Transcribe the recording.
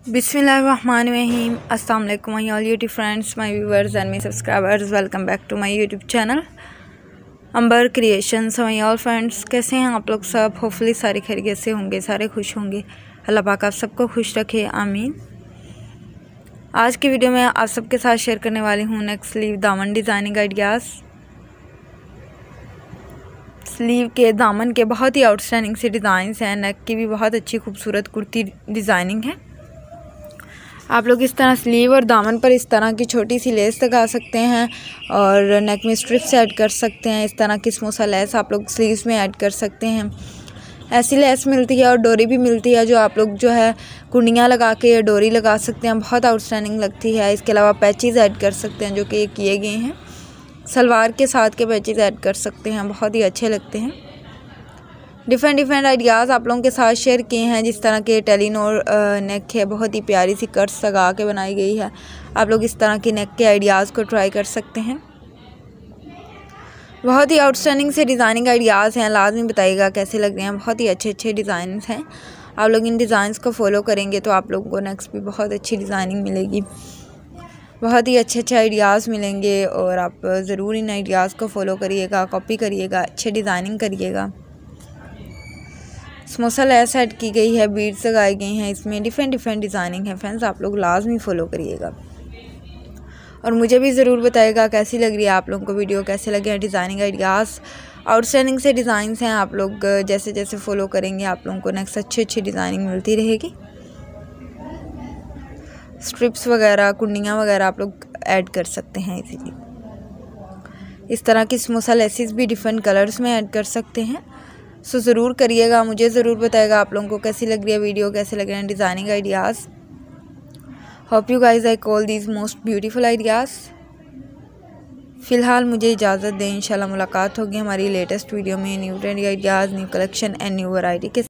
बिस्मिल्लाहिर्रहमानिर्रहीम। अस्सलाम वालेकुम my all YouTube friends, my viewers and my subscribers, welcome back to my YouTube channel Amber Creations. My all friends, कैसे हैं आप लोग सब? होपफुली सारे खैरियत से होंगे, सारे खुश होंगे। अल्लाह पाक आप सबको खुश रखे, आमीन। आज की वीडियो में आप सबके साथ शेयर करने वाली हूँ नेक स्लीव दामन डिज़ाइनिंग आइडियाज़। स्लीव के दामन के बहुत ही आउटस्टैंडिंग से डिज़ाइंस हैं। नेक की भी बहुत अच्छी खूबसूरत कुर्ती डिज़ाइनिंग है। आप लोग इस तरह स्लीव और दामन पर इस तरह की छोटी सी लेस लगा सकते हैं और नेक में स्ट्रिप्स ऐड कर सकते हैं। इस तरह की स्मूसा लेस आप लोग स्लीव्स में ऐड कर सकते हैं। ऐसी लेस मिलती है और डोरी भी मिलती है जो आप लोग जो है कुंडियाँ लगा के डोरी लगा सकते हैं, बहुत आउटस्टैंडिंग लगती है। इसके अलावा पैचेस ऐड कर सकते हैं जो कि किए गए हैं। सलवार के साथ के पैचेस ऐड कर सकते हैं, बहुत ही अच्छे लगते हैं। डिफरेंट आइडियाज़ आप लोगों के साथ शेयर किए हैं। जिस तरह के टेलीनोर नेक है, बहुत ही प्यारी सी कट्स लगा के बनाई गई है। आप लोग इस तरह की नेक के आइडियाज़ को ट्राई कर सकते हैं। बहुत ही आउटस्टैंडिंग से डिज़ाइनिंग आइडियाज़ हैं, लाजमी बताइएगा कैसे लग रहे हैं। बहुत ही अच्छे डिज़ाइन हैं। आप लोग इन डिज़ाइंस को फॉलो करेंगे तो आप लोगों को नेक्स्ट भी बहुत अच्छी डिज़ाइनिंग मिलेगी, बहुत ही अच्छे आइडियाज़ मिलेंगे। और आप ज़रूर इन आइडियाज़ को फॉलो करिएगा, कॉपी करिएगा, अच्छे डिज़ाइनिंग करिएगा। स्मोसा लेस ऐड की गई है, बीड्स लगाए गए हैं, इसमें डिफरेंट डिज़ाइनिंग है। फ्रेंड्स आप लोग लाजमी फॉलो करिएगा और मुझे भी ज़रूर बताइएगा कैसी लग रही है आप लोगों को वीडियो, कैसे लगे हैं डिज़ाइनिंग आइडियाज़। आउटस्टैंडिंग से डिज़ाइंस हैं। आप लोग जैसे जैसे फॉलो करेंगे आप लोगों को नेक्स्ट अच्छी डिज़ाइनिंग मिलती रहेगी। स्ट्रिप्स वगैरह, कुंडियाँ वगैरह आप लोग ऐड कर सकते हैं इजीली। इस तरह की स्मोसा लेसेस भी डिफरेंट कलर्स में ऐड कर सकते हैं। सो ज़रूर करिएगा, मुझे ज़रूर बताएगा आप लोगों को कैसी लग रही है वीडियो, कैसे लग रहे हैं designing ideas. Hope you guys I call these most beautiful ideas. फ़िलहाल मुझे इजाज़त दें, इंशाल्लाह मुलाकात होगी हमारी लेटेस्ट वीडियो में new trendy ideas, new collection and new variety के